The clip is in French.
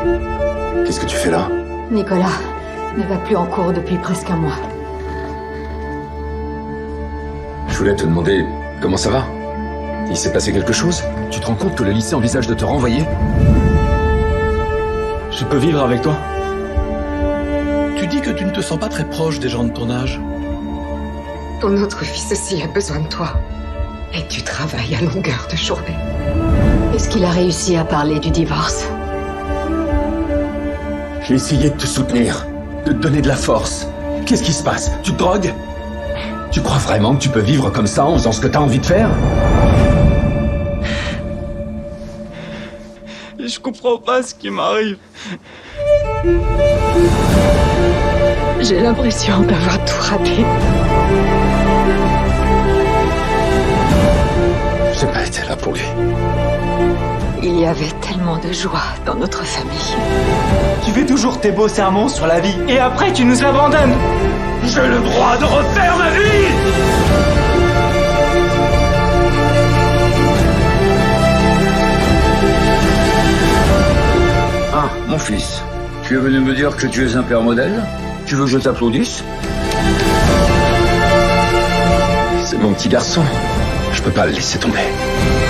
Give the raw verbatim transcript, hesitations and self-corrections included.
Qu'est-ce que tu fais là? Nicolas ne va plus en cours depuis presque un mois. Je voulais te demander comment ça va. Il s'est passé quelque chose? Tu te rends compte que le lycée envisage de te renvoyer? Je peux vivre avec toi. Tu dis que tu ne te sens pas très proche des gens de ton âge. Ton autre fils aussi a besoin de toi. Et tu travailles à longueur de journée. Est-ce qu'il a réussi à parler du divorce? J'ai essayé de te soutenir, de te donner de la force. Qu'est-ce qui se passe? Tu te drogues? Tu crois vraiment que tu peux vivre comme ça en faisant ce que t'as envie de faire? Je comprends pas ce qui m'arrive. J'ai l'impression d'avoir tout raté. J'ai pas été là pour lui. Il y avait tellement de joie dans notre famille. Tu fais toujours tes beaux sermons sur la vie et après tu nous abandonnes. J'ai le droit de refaire ma vie! Ah, mon fils, tu es venu me dire que tu es un père modèle? Tu veux que je t'applaudisse? C'est mon petit garçon. Je peux pas le laisser tomber.